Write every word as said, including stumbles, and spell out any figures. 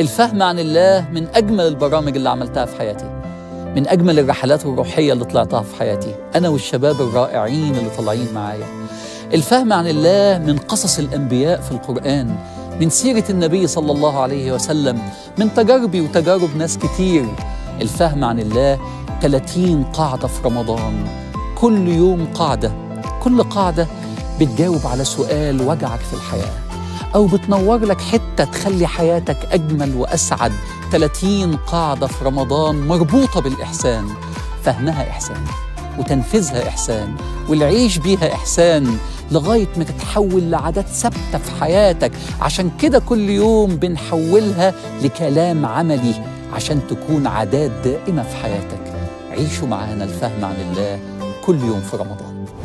الفهم عن الله من أجمل البرامج اللي عملتها في حياتي، من أجمل الرحلات الروحية اللي طلعتها في حياتي أنا والشباب الرائعين اللي طالعين معايا. الفهم عن الله من قصص الأنبياء في القرآن، من سيرة النبي صلى الله عليه وسلم، من تجاربي وتجارب ناس كتير. الفهم عن الله ثلاثين قاعدة في رمضان، كل يوم قاعدة، كل قاعدة بتجاوب على سؤال وجعك في الحياة أو بتنور لك حتة تخلي حياتك أجمل وأسعد. ثلاثين قاعدة في رمضان مربوطة بالإحسان، فهمها إحسان وتنفيذها إحسان والعيش بيها إحسان لغاية ما تتحول لعادات ثابتة في حياتك. عشان كده كل يوم بنحولها لكلام عملي عشان تكون عادات دائمة في حياتك. عيشوا معانا الفهم عن الله كل يوم في رمضان.